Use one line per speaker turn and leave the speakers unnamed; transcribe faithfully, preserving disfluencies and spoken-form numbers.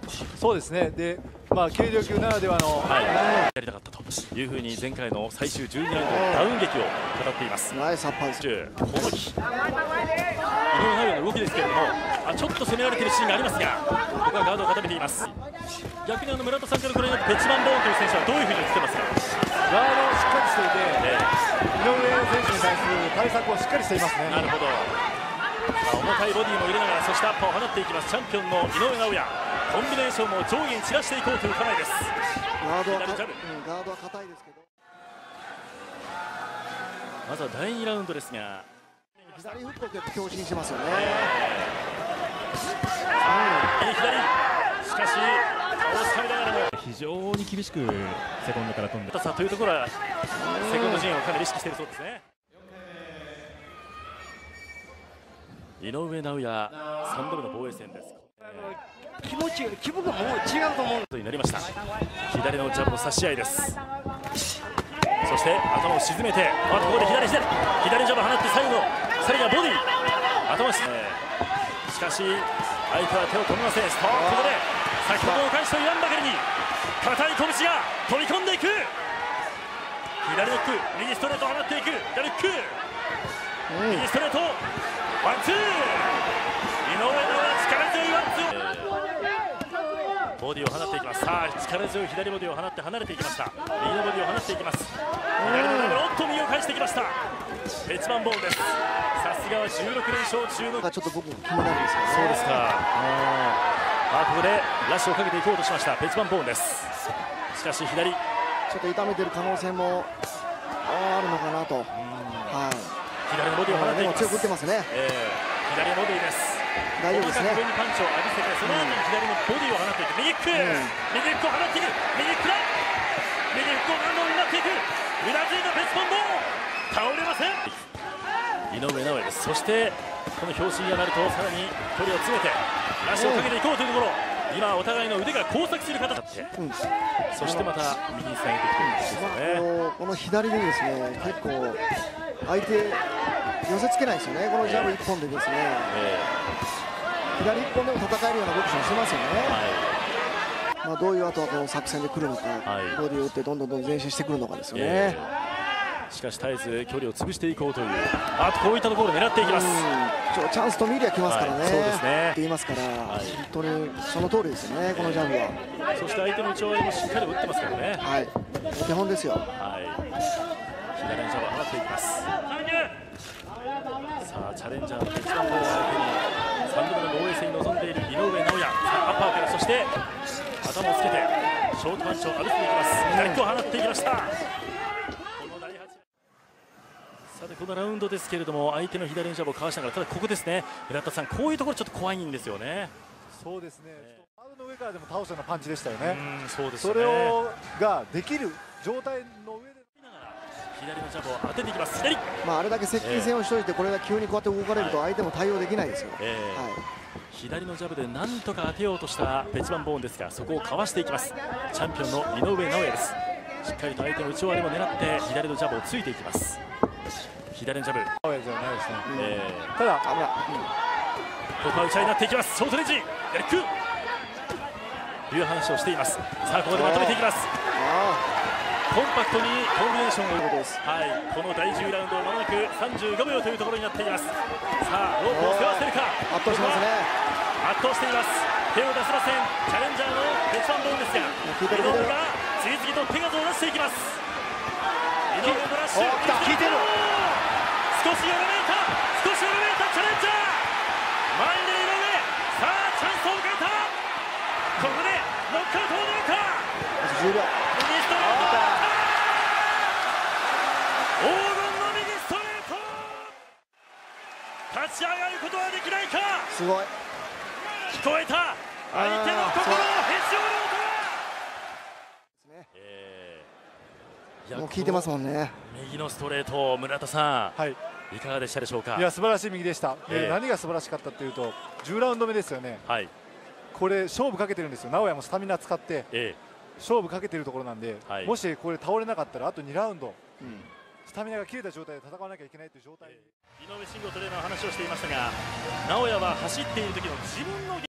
そうですね。で、まあ軽量級ならではの、
はい、やりたかったというふうに前回の最終じゅうにラウンドのダウン劇を語っています。
ナイスアッパーです。
この日井上尚弥の動きですけれども、あちょっと攻められているシーンがありますが、ここはガードを固めています。逆にあの村田さんからご覧になってペチマンボーンという選手はどういうふうに映ってますか？
ガードをしっかりしていて、えー、井上選手に対する対策をしっかりしていますね。
なるほど。重たいボディも入れながら、そしてアッパーを放っていきます。チャンピオンの井上尚弥、コンビネーションも上下に散らしていこうという構えです。
ガードはか、うん、ガードは硬いですけど、
まずはだいにラウンドですが、
左フックを結構強振してますよね。
右左、しかし顔をつかみながらも
非常に厳しくセコンドから飛んで
高さというところはセコンド陣をかなり意識しているそうですね。井上尚弥さんどめの防衛戦です。
気持ち気分がもう違うと思う
とになりました。左のジャブの差し合いです。そして頭を沈めて、あここで左左左ジャブ放って最後さらにはボディ頭を沈め、しかし相手は手を止めません。ストップ。ここで先ほどの返しと言わんばかりに硬い拳が飛び込んでいく。左ノック、右ストレートを放っていく。左フック、右ストレート、ワンツー。井上尚弥力強いワンツー。ボディを放っていきます。さあ力強い左ボディを放って離れていきました。右のボディを放っていきます。左のダブル、おっと右を返してきました。ペチマンボーンです。さすがはじゅうろくれんしょう中の、
ちょっと僕気になるんですよね。
そうですか。あここでラッシュをかけていこうとしましたペチマンボーンです。しかし左
ちょっと痛めてる可能性もあるのかなと。はい、
左のボディを放っていきます。
強く打ってますね。
えー、左のボディです。
大丈夫ですね。
上にパンチを浴びせて、その後に左のボディを放っていく。右フック、うん、右フックを放っていく。右フックだ。右フックを何度もなっていく。うなずいたペチマンボーン、倒れません。井上尚弥です。そしてこの表紙になるとさらに距離を詰めてラッシュをかけていこうというところ、今お互いの腕が交錯する形になって、うん、そしてまた右につなげてきてるんですよね。
まあ、この左でですね、結構相手寄せつけないですよね。このジャブいっぽんでですね、えー、左いっぽんでも戦えるようなボクシングしてますよね。はい、まあどういう後はこの作戦で来るのか、はい、ボディを打ってどんどんどん前進してくるのかですよね。えー
しかし絶えず距離を潰していこうという、あとこういったところを狙っていきます。
チャンスと見りゃ来ますからね。
はい、そうですね。
って言いますから、はい、本当にその通りですよね。このジャブは。
そして相手の打ち終わりもしっかり打ってますからね。
はい。手本ですよ。
はい。左のジャブを放っていきます。さあチャレンジャーのペチマンボーンを相手にさんどめの防衛戦に臨んでいる井上尚弥。アッパーから、そして頭をつけてショートパンチを浴びせていきます。左手を放っていきました。さてこのラウンドですけれども、相手の左のジャブをかわしながら、ただここですね、村田さん、こういうところちょっと怖いんですよね。
そうですね、ガードの上からでも倒すようなパンチでしたよね。
うんそうですね、
それをができる状態の上で
左のジャブを当てていきます。左、
まああれだけ接近戦をしておいて、これが急にこうやって動かれると相手も対応できないですよ。
えーはい、左のジャブでなんとか当てようとしたペチマンボーンですが、そこをかわしていきます。チャンピオンの井上尚弥です。しっかりと相手の打ち終わりも狙って左のジャブをついていきます。左のジャブ、
尚弥じゃないですね。
えー、
ただ、うん、
ここは打ち合いになっていきます。ショートレンジ、やりくいう話をしています。さあここでまとめていきます。コンパクトにコンビネーションを、はい、このだいじゅうラウンドまもなくさんじゅうごびょうというところになっています。さあロープを背負わせるか。
圧倒しますね。
圧倒しています。手を出せませんチャレンジャーのペチマンボーンですが、井上が次々と手数を出していきます。井上のラッシュ、
効いてる。
少しよろめいた、少しよろめいたチャレンジャー、前に出る井上。さあチャンスを迎えた。ここでノックアウトを狙うか。
じゅうびょう、
右ストレート、黄金の右ストレート、立ち上がることはできないか。
すごい
聞こえた、相手の心をへし折ろうとは。
もう効いてますもんね。
右のストレート、村田さん、
はい、
いかがでしたでしょうか。
いや素晴らしい右でした。
えー、
何が素晴らしかったというと、じゅうラウンド目ですよね。はい、これ勝負かけてるんですよ。尚弥もスタミナ使って、えー、勝負かけてるところなんで、はい、もしこれ倒れなかったらあとにラウンド、うん、スタミナが切れた状態で戦わなきゃいけないという状態、えー、井上慎吾トレーナーの話をしていましたが、尚弥は走っている時の自分の